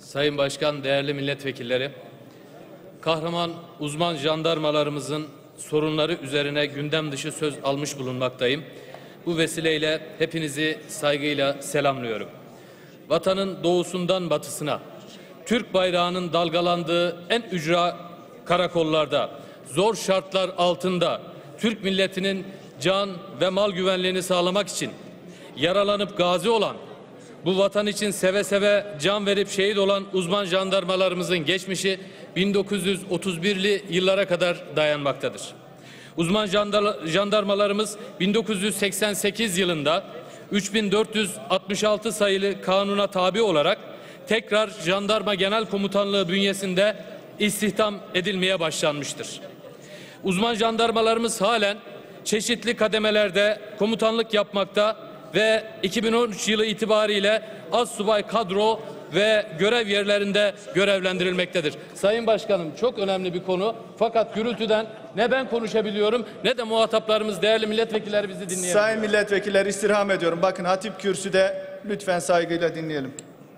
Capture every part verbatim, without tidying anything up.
Sayın Başkan, değerli milletvekilleri, kahraman uzman jandarmalarımızın sorunları üzerine gündem dışı söz almış bulunmaktayım. Bu vesileyle hepinizi saygıyla selamlıyorum. Vatanın doğusundan batısına, Türk bayrağının dalgalandığı en ücra karakollarda, zor şartlar altında Türk milletinin can ve mal güvenliğini sağlamak için yaralanıp gazi olan, bu vatan için seve seve can verip şehit olan uzman jandarmalarımızın geçmişi bin dokuz yüz otuz birli yıllara kadar dayanmaktadır. Uzman jandarmalarımız bin dokuz yüz seksen sekiz yılında üç bin dört yüz altmış altı sayılı kanuna tabi olarak tekrar Jandarma Genel Komutanlığı bünyesinde istihdam edilmeye başlanmıştır. Uzman jandarmalarımız halen çeşitli kademelerde komutanlık yapmakta ve iki bin on üç yılı itibariyle astsubay kadro ve görev yerlerinde görevlendirilmektedir. Sayın Başkanım, çok önemli bir konu. Fakat gürültüden ne ben konuşabiliyorum ne de muhataplarımız, değerli milletvekilleri bizi dinleyelim. Sayın milletvekilleri, istirham ediyorum. Bakın hatip kürsüde, lütfen saygıyla dinleyelim.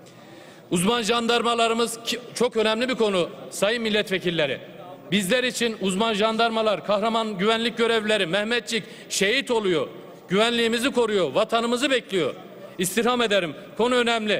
Uzman jandarmalarımız çok önemli bir konu sayın milletvekilleri. Bizler için uzman jandarmalar, kahraman güvenlik görevlileri, Mehmetçik şehit oluyor. Güvenliğimizi koruyor, vatanımızı bekliyor. İstirham ederim. Konu önemli.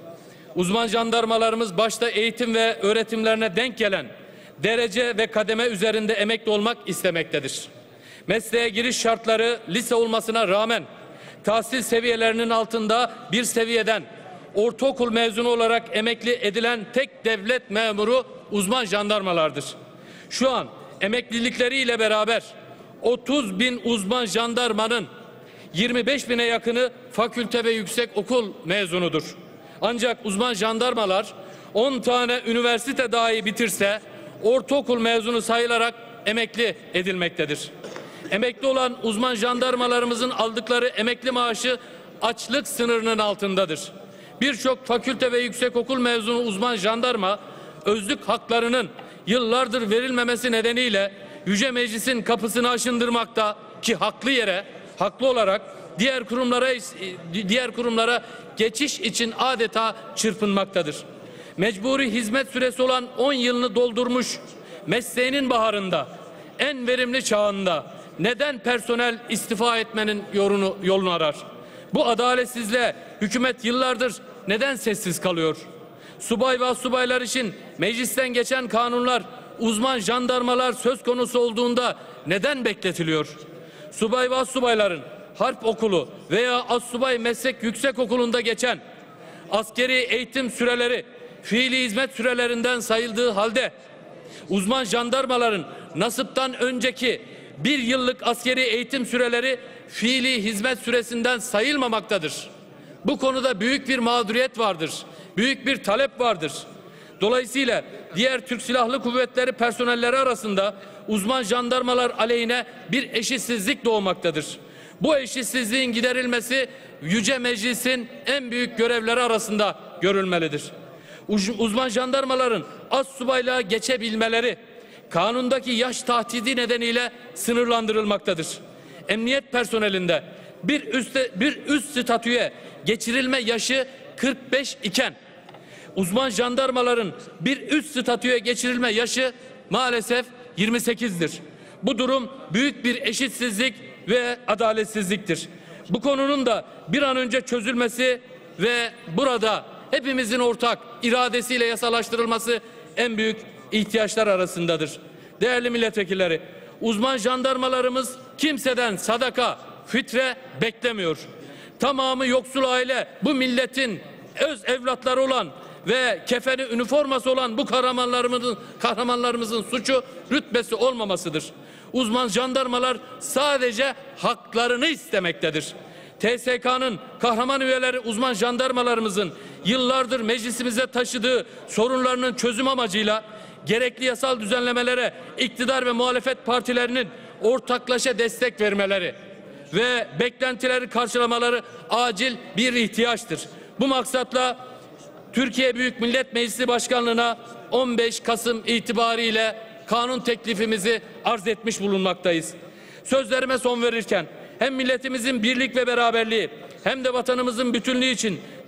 Uzman jandarmalarımız başta eğitim ve öğretimlerine denk gelen derece ve kademe üzerinde emekli olmak istemektedir. Mesleğe giriş şartları lise olmasına rağmen tahsil seviyelerinin altında bir seviyeden ortaokul mezunu olarak emekli edilen tek devlet memuru uzman jandarmalardır. Şu an emeklilikleriyle beraber otuz bin uzman jandarmanın yirmi beş bine yakını fakülte ve yüksek okul mezunudur. Ancak uzman jandarmalar on tane üniversite dahi bitirse ortaokul mezunu sayılarak emekli edilmektedir. Emekli olan uzman jandarmalarımızın aldıkları emekli maaşı açlık sınırının altındadır. Birçok fakülte ve yüksekokul mezunu uzman jandarma özlük haklarının yıllardır verilmemesi nedeniyle Yüce Meclis'in kapısını aşındırmakta ki haklı yere, haklı olarak diğer kurumlara diğer kurumlara geçiş için adeta çırpınmaktadır. Mecburi hizmet süresi olan on yılını doldurmuş, mesleğinin baharında, en verimli çağında neden personel istifa etmenin yolunu, yolunu arar? Bu adaletsizliğe hükümet yıllardır neden sessiz kalıyor? Subay ve astsubaylar için meclisten geçen kanunlar, uzman jandarmalar söz konusu olduğunda neden bekletiliyor? Subay ve astsubayların harp okulu veya astsubay meslek yüksekokulunda geçen askeri eğitim süreleri fiili hizmet sürelerinden sayıldığı halde uzman jandarmaların nasipten önceki bir yıllık askeri eğitim süreleri fiili hizmet süresinden sayılmamaktadır. Bu konuda büyük bir mağduriyet vardır. Büyük bir talep vardır. Dolayısıyla diğer Türk Silahlı Kuvvetleri personelleri arasında uzman jandarmalar aleyhine bir eşitsizlik doğmaktadır. Bu eşitsizliğin giderilmesi Yüce Meclis'in en büyük görevleri arasında görülmelidir. Uzman jandarmaların astsubaylığa geçebilmeleri kanundaki yaş tahdidi nedeniyle sınırlandırılmaktadır. Emniyet personelinde bir üstte, bir üst statüye geçirilme yaşı kırk beş iken uzman jandarmaların bir üst statüye geçirilme yaşı maalesef yirmi sekizdir. Bu durum büyük bir eşitsizlik ve adaletsizliktir. Bu konunun da bir an önce çözülmesi ve burada hepimizin ortak iradesiyle yasalaştırılması en büyük ihtiyaçlar arasındadır. Değerli milletvekilleri, uzman jandarmalarımız kimseden sadaka, fitre beklemiyor. Tamamı yoksul aile, bu milletin öz evlatları olan ve kefeni üniforması olan bu kahramanlarımızın, kahramanlarımızın suçu rütbesi olmamasıdır. Uzman jandarmalar sadece haklarını istemektedir. T S K'nın kahraman üyeleri uzman jandarmalarımızın yıllardır meclisimize taşıdığı sorunlarının çözüm amacıyla gerekli yasal düzenlemelere iktidar ve muhalefet partilerinin ortaklaşa destek vermeleri ve beklentileri karşılamaları acil bir ihtiyaçtır. Bu maksatla Türkiye Büyük Millet Meclisi Başkanlığı'na on beş Kasım itibariyle kanun teklifimizi arz etmiş bulunmaktayız. Sözlerime son verirken hem milletimizin birlik ve beraberliği hem de vatanımızın bütünlüğü için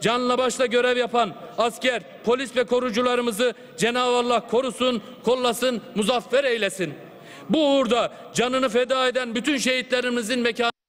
canla başla görev yapan asker, polis ve korucularımızı Cenab-ı Allah korusun, kollasın, muzaffer eylesin. Bu uğurda canını feda eden bütün şehitlerimizin mekanı